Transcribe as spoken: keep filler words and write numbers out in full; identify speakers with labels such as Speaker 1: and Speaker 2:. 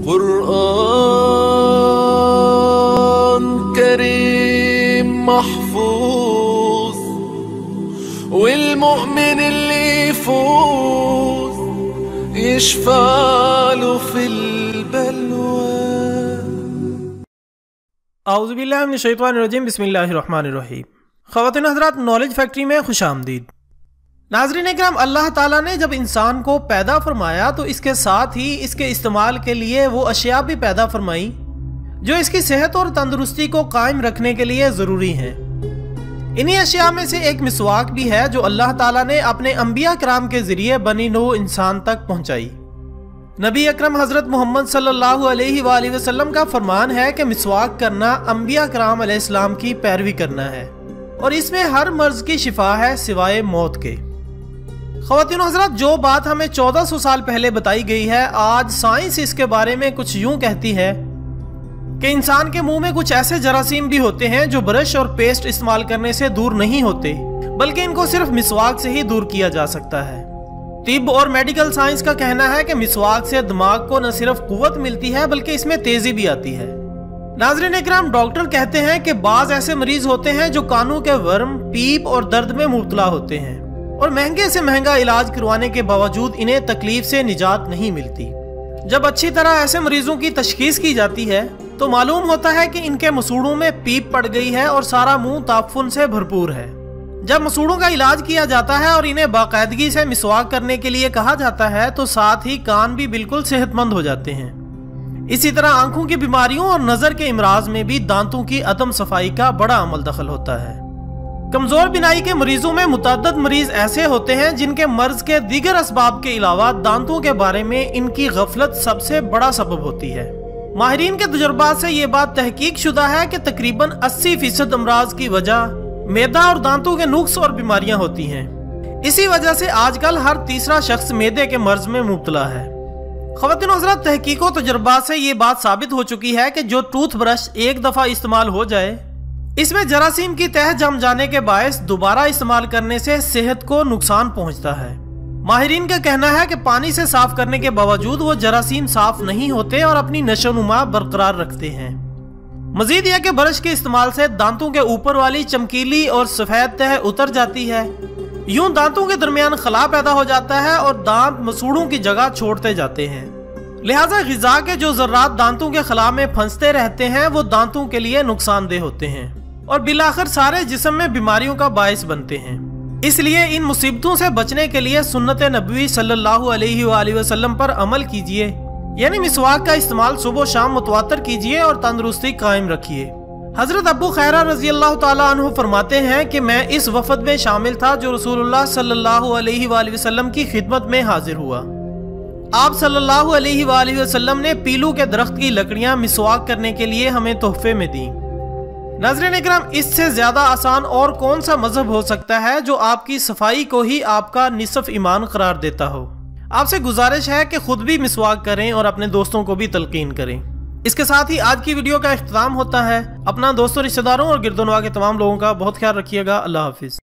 Speaker 1: कुरान करीम महफूज वल्मुमिन اللي يفوز يشفعله في البلوى।
Speaker 2: औज़ु बिल्लाहि मिनश शैतानिर रजीम बिस्मिल्लाहिर रहमानिर रहीम। ख़वातीन हज़रात, नॉलेज फैक्ट्री में खुशामदीद। नाज़रीन इकराम, अल्लाह ताला ने जब इंसान को पैदा फरमाया तो इसके साथ ही इसके इस्तेमाल के लिए वो अशिया भी पैदा फरमाई जो इसकी सेहत और तंदुरुस्ती को कायम रखने के लिए ज़रूरी हैं। इन्हीं अशिया में से एक मिसवाक भी है जो अल्लाह ताला ने अपने अंबिया कराम के ज़रिए बनी नौ इंसान तक पहुँचाई। नबी अकरम हज़रत मोहम्मद सल्लल्लाहु अलैहि वसल्लम का फरमान है कि मिसवाक करना अंबिया कराम अलैहिस्सलाम की पैरवी करना है और इसमें हर मर्ज की शिफा है सिवाय मौत के। ख़वातीन हज़रात, जो बात हमें चौदह सौ साल पहले बताई गई है, आज साइंस इसके बारे में कुछ यूं कहती है कि इंसान के मुंह में कुछ ऐसे जरासीम भी होते हैं जो ब्रश और पेस्ट इस्तेमाल करने से दूर नहीं होते, बल्कि इनको सिर्फ मिसवाक से ही दूर किया जा सकता है। तिब और मेडिकल साइंस का कहना है कि मिसवाक से दिमाग को न सिर्फ कुव्वत मिलती है बल्कि इसमें तेजी भी आती है। नाज़रीन इकराम, डॉक्टर कहते हैं कि बाज ऐसे मरीज होते हैं जो कानों के वर्म, पीप और दर्द में मुब्तला होते हैं और महंगे से महंगा इलाज करवाने के बावजूद इन्हें तकलीफ से निजात नहीं मिलती। जब अच्छी तरह ऐसे मरीजों की तशखीस की जाती है तो मालूम होता है कि इनके मसूड़ों में पीप पड़ गई है और सारा मुंह ताफुन से भरपूर है। जब मसूड़ों का इलाज किया जाता है और इन्हें बाकायदगी से मिसवाक करने के लिए कहा जाता है तो साथ ही कान भी बिल्कुल सेहतमंद हो जाते हैं। इसी तरह आंखों की बीमारियों और नजर के इमराज में भी दांतों की अदम सफाई का बड़ा अमल दखल होता है। कमजोर बिनाई के मरीजों में मुतअद्दिद मरीज ऐसे होते हैं जिनके मर्ज के दीगर असबाब के अलावा दांतों के बारे में इनकी गफलत सबसे बड़ा सबब होती है। माहिरीन के तजुर्बात से ये बात तहकीक शुदा है कि तकरीबन अस्सी फीसद अमराज की वजह मैदा और दांतों के नुक्स और बीमारियां होती हैं। इसी वजह से आजकल हर तीसरा शख्स मैदे के मर्ज में मुब्तला है। ख़वातीन हज़रात, तहकीक और तजुर्बात से ये बात साबित हो चुकी है कि जो टूथब्रश एक दफ़ा इस्तेमाल हो जाए इसमें जरासीम की तह जम जाने के बायस दोबारा इस्तेमाल करने से सेहत को नुकसान पहुंचता है। माहिरीन का कहना है कि पानी से साफ करने के बावजूद वो जरासीम साफ नहीं होते और अपनी नशोनुमा बरकरार रखते हैं। मजीद यह कि ब्रश के इस्तेमाल से दांतों के ऊपर वाली चमकीली और सफेद तह उतर जाती है। यूं दांतों के दरमियान खला पैदा हो जाता है और दांत मसूड़ों की जगह छोड़ते जाते हैं। लिहाजा ग़िज़ा के जो ज़र्रात दांतों के खला में फंसते रहते हैं वो दांतों के लिए नुकसानदेह होते हैं और बिलाखिर सारे जिस्म में बीमारियों का बायस बनते हैं। इसलिए इन मुसीबतों से बचने के लिए सुन्नत नबवी सल्लल्लाहु अलैहि वसल्लम पर अमल कीजिए, यानी मिसवाक का इस्तेमाल सुबह शाम मुतवातर कीजिए और तंदुरुस्ती कायम रखिए। हजरत अबू खैरा रजी अल्लाह ताला अन्हु फरमाते हैं कि मैं इस वफद में शामिल था जो रसूलुल्लाह सल्लल्लाहु अलैहि वसल्लम की खिदमत में हाजिर हुआ। आप सल्लल्लाहु अलैहि वसल्लम ने पीलू के दरख्त की लकड़ियां मिसवाक करने के लिए हमें तोहफे में दी। नाज़रीन इकराम, इससे ज्यादा आसान और कौन सा मजहब हो सकता है जो आपकी सफाई को ही आपका निसफ ईमान करार देता हो। आपसे गुजारिश है कि खुद भी मिसवाक करें और अपने दोस्तों को भी तलकीन करें। इसके साथ ही आज की वीडियो का इख्तिताम होता है। अपना दोस्तों, रिश्तेदारों और गिरदोनवा के तमाम लोगों का बहुत ख्याल रखिएगा। अल्लाह हाफिज।